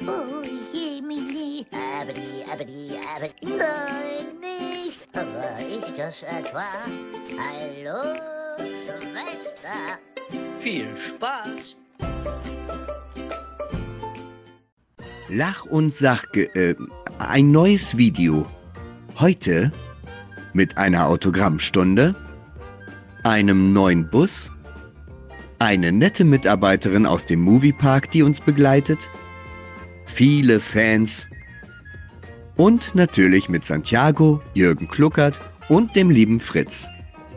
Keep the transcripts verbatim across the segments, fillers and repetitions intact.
Oh je, Mini. Abdi, abdi, abdi. Nein, nicht. Aber ist das etwa? Hallo, Schwester. Viel Spaß. Lach- und Sach... Äh, ein neues Video. Heute mit einer Autogrammstunde, einem neuen Bus, eine nette Mitarbeiterin aus dem Moviepark, die uns begleitet, viele Fans und natürlich mit Santiago, Jürgen Kluckert und dem lieben Fritz.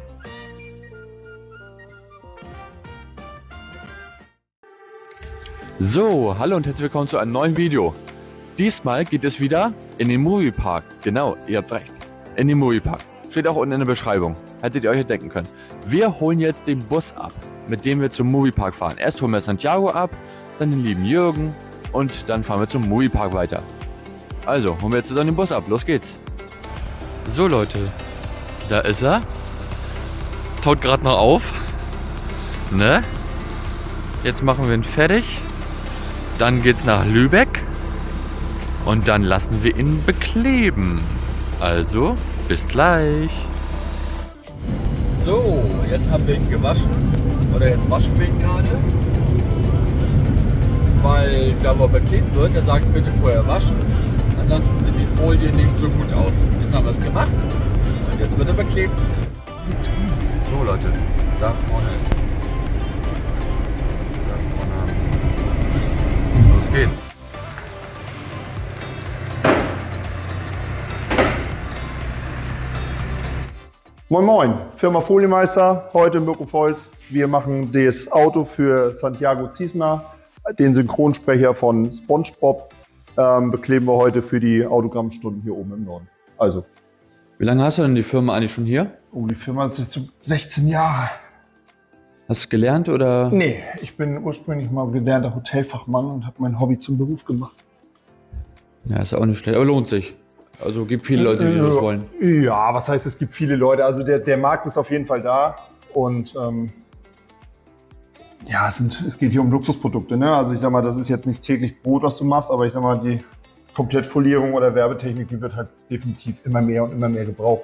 So, hallo und herzlich willkommen zu einem neuen Video. Diesmal geht es wieder in den Moviepark. Genau, ihr habt recht. In den Moviepark. Steht auch unten in der Beschreibung. Hättet ihr euch denken können. Wir holen jetzt den Bus ab, mit dem wir zum Moviepark fahren. Erst holen wir Santiago ab, dann den lieben Jürgen und dann fahren wir zum Moviepark weiter. Also, holen wir jetzt zusammen den Bus ab. Los geht's. So Leute, da ist er. Taut gerade noch auf. Ne? Jetzt machen wir ihn fertig. Dann geht's nach Lübeck. Und dann lassen wir ihn bekleben. Also, bis gleich. So, jetzt haben wir ihn gewaschen. Oder jetzt waschen wir ihn gerade. Weil da wo er beklebt wird, der sagt bitte vorher waschen. Ansonsten sieht die Folie nicht so gut aus. Jetzt haben wir es gemacht. Und jetzt wird er beklebt. So Leute, da vorne ist. Da vorne. Los geht's. Moin Moin, Firma Folienmeister, heute Mirko Volz. Wir machen das Auto für Santiago Ziesmer, den Synchronsprecher von SpongeBob, ähm, bekleben wir heute für die Autogrammstunden hier oben im Norden. Also. Wie lange hast du denn die Firma eigentlich schon hier? Oh, die Firma ist jetzt sechzehn Jahre. Hast du es gelernt oder? Nee, ich bin ursprünglich mal gelernter Hotelfachmann und habe mein Hobby zum Beruf gemacht. Ja, ist auch nicht schlecht, aber lohnt sich. Also gibt viele Leute, die das wollen. Ja, was heißt, es gibt viele Leute. Also der, der Markt ist auf jeden Fall da. Und ähm, ja, es, sind, es geht hier um Luxusprodukte. Ne? Also ich sag mal, das ist jetzt nicht täglich Brot, was du machst, aber ich sag mal, die Komplettfolierung oder Werbetechnik, die wird halt definitiv immer mehr und immer mehr gebraucht.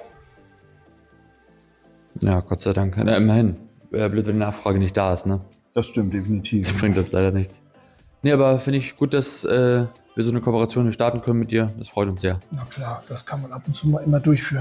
Ja, Gott sei Dank. Ja, immerhin. Wäre blöd, wenn die Nachfrage nicht da ist, ne? Das stimmt definitiv. Das bringt das leider nichts. Nee, aber finde ich gut, dass äh, wir so eine Kooperation hier starten können mit dir. Das freut uns sehr. Na klar, das kann man ab und zu mal immer durchführen.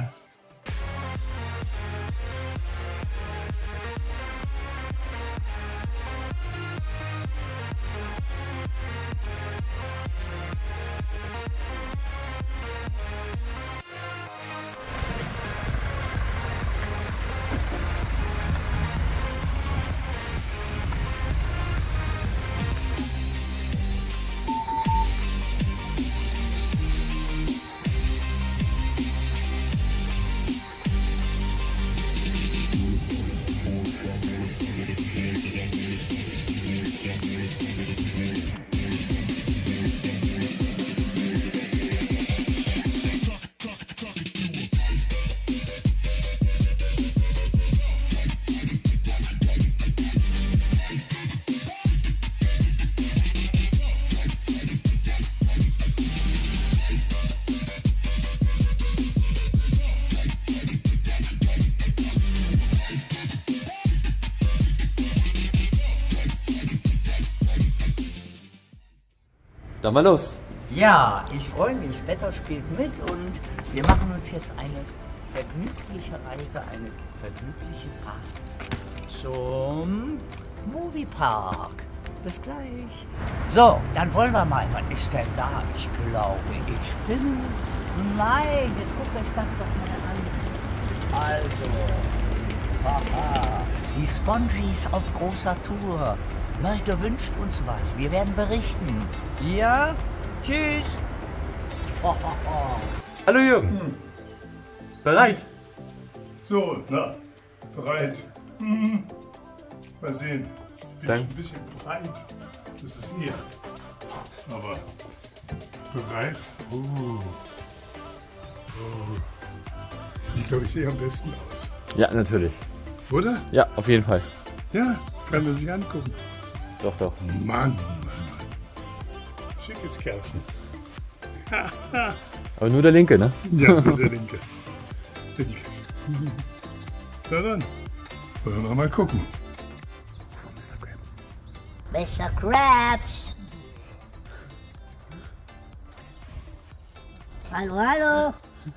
Dann mal los. Ja, ich freue mich. Wetter spielt mit und wir machen uns jetzt eine vergnügliche Reise, eine vergnügliche Fahrt zum Moviepark. Bis gleich. So, dann wollen wir mal. Was ist denn da? Ich glaube, ich bin... Nein, jetzt guckt euch das doch mal an. Also, haha, die Spongies auf großer Tour. Leute, wünscht uns was. Wir werden berichten. Ja? Tschüss. Ho, ho, ho. Hallo Jürgen. Hm. Bereit? So, na, bereit. Hm. Mal sehen. Ich bin Dank. schon ein bisschen breit. Das ist ihr. Aber bereit? Uh. Uh. Ich glaube, ich sehe am besten aus. Ja, natürlich. Oder? Ja, auf jeden Fall. Ja, kann man sich angucken. Doch, doch. Mann, Mann, Mann. Schickes Kerlchen. Aber nur der linke, ne? Ja, nur der linke. Linke. Na dann, wollen wir mal gucken. So, Mister Krabs. Mister Krabs. Hallo, hallo.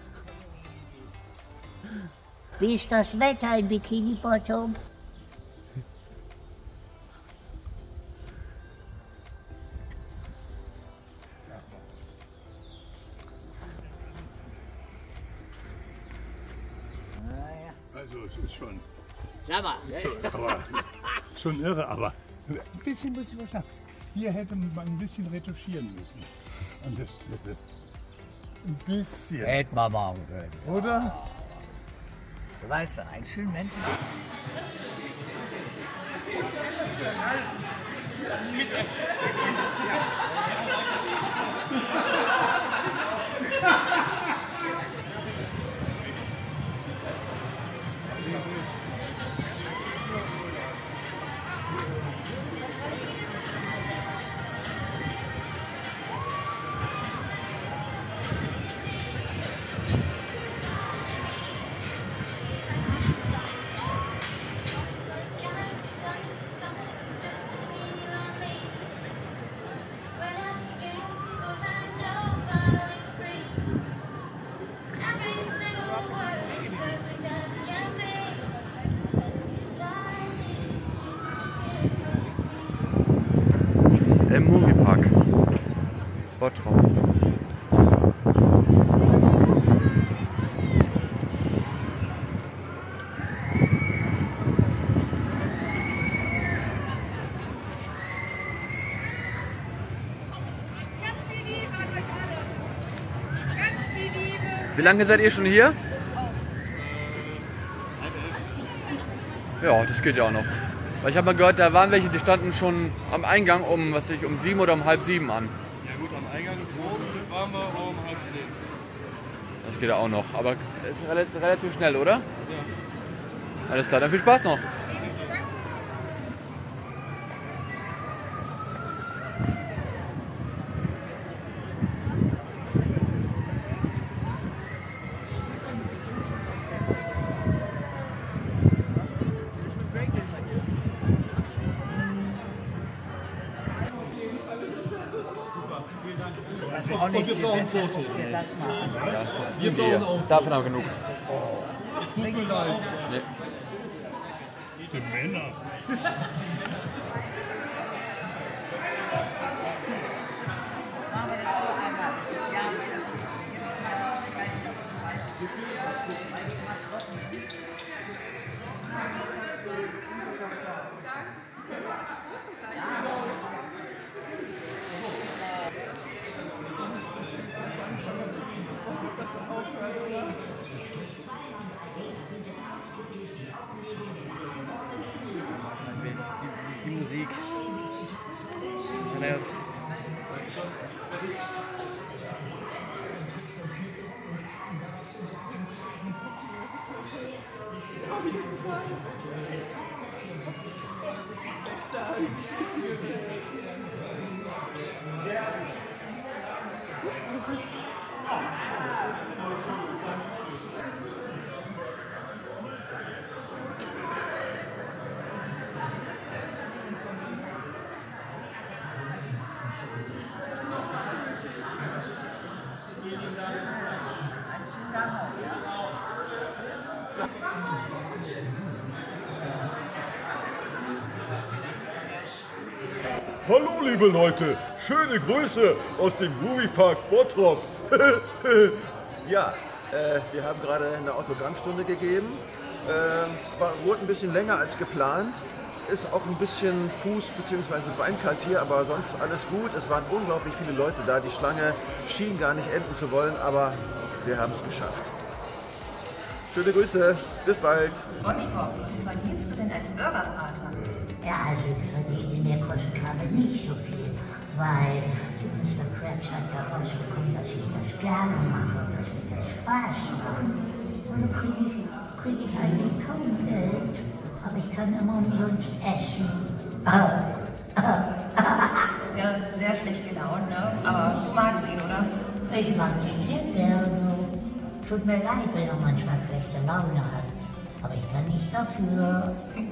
Wie ist das Wetter in Bikini Bottom? Also es ist schon, Sag mal, schon, aber, schon irre, aber ein bisschen muss ich was sagen. Hier hätte man ein bisschen retuschieren müssen. An der Stelle. Ein bisschen. hätten wir machen können. Oder? Du weißt, ein schöner Mensch. Im Moviepark Bottrop. Wie lange seid ihr schon hier? Ja, das geht ja auch noch. Weil ich habe mal gehört, da waren welche, die standen schon am Eingang um, was weiß ich, um sieben oder um halb sieben an. Ja gut, am Eingang oben waren wir um halb zehn. Das geht ja auch noch, aber ist relativ, relativ schnell, oder? Ja. Alles klar, dann viel Spaß noch. Und wir brauchen ein Foto. Wir brauchen auch. Davon haben wir genug. Tut mir leid. Nee. Die Männer. Die, die, die Musik. Mein Herz. Hallo liebe Leute, schöne Grüße aus dem Moviepark Bottrop. Ja, äh, wir haben gerade eine Autogrammstunde gegeben. Äh, war, wurde ein bisschen länger als geplant. Ist auch ein bisschen Fuß- bzw. Beinkalt hier, aber sonst alles gut. Es waren unglaublich viele Leute da. Die Schlange schien gar nicht enden zu wollen, aber wir haben es geschafft. Schöne Grüße, bis bald. Bottrop, was verdienst du denn als Burgervater? Ja, also ich verdiene in der Kostkasse nicht so viel, weil Mister Krabs hat ja rausgekommen, dass ich das gerne mache, dass mir das Spaß macht. Und dann kriege ich, krieg ich eigentlich kaum Geld, aber ich kann immer umsonst essen. Ja, sehr schlecht gelaunt, ne? Aber du magst ihn, oder? Ich mag den sehr gerne. Tut mir leid, wenn er manchmal schlechte Laune hat. Aber ich kann nicht dafür.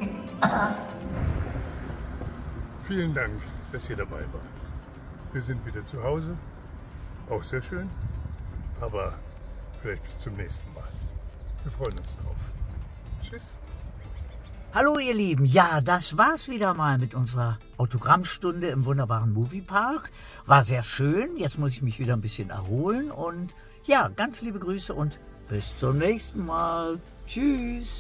Vielen Dank, dass ihr dabei wart. Wir sind wieder zu Hause. Auch sehr schön. Aber vielleicht bis zum nächsten Mal. Wir freuen uns drauf. Tschüss. Hallo ihr Lieben, ja, das war's wieder mal mit unserer Autogrammstunde im wunderbaren Moviepark. War sehr schön, jetzt muss ich mich wieder ein bisschen erholen und ja, ganz liebe Grüße und bis zum nächsten Mal. Tschüss.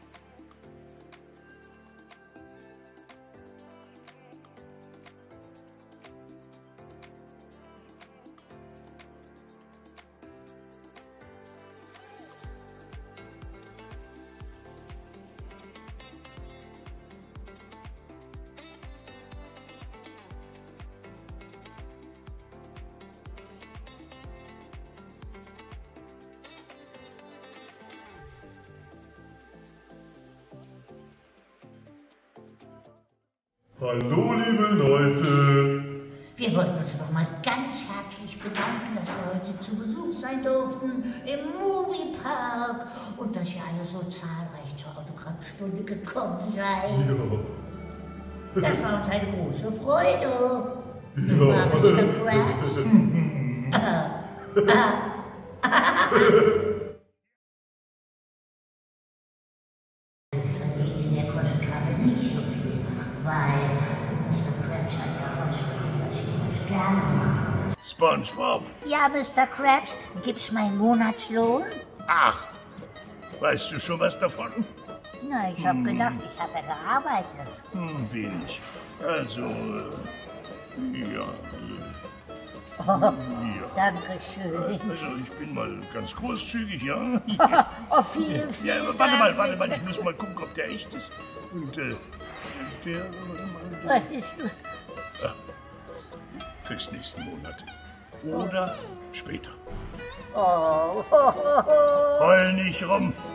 Hallo, liebe Leute. Wir wollten uns noch mal ganz herzlich bedanken, dass wir heute zu Besuch sein durften im Moviepark und dass ihr alle so zahlreich zur Autogrammstunde gekommen seid. Ja. Das war uns eine große Freude. Ja. War Mister Krabs. Verdienen der Koschenkarte nicht so viel, weil Mister Krabs hat herausgefunden, dass ich das gerne mache. SpongeBob. Ja, Mister Krabs, gibt's meinen Monatslohn? Ach, weißt du schon was davon? Na, ich hab gedacht, ich habe ja gearbeitet. Hm, wenig. Also, äh, ja. Äh, Oh, ja. danke schön. Also, ich bin mal ganz großzügig, ja? Oh, vielen, vielen Ja, Dank. warte mal, warte mal, ich muss mal gucken, ob der echt ist. Und, äh, der, warte mal, der, ah, kriegst nächsten Monat. Oder später. Oh, oh, oh, oh. Heul nicht rum.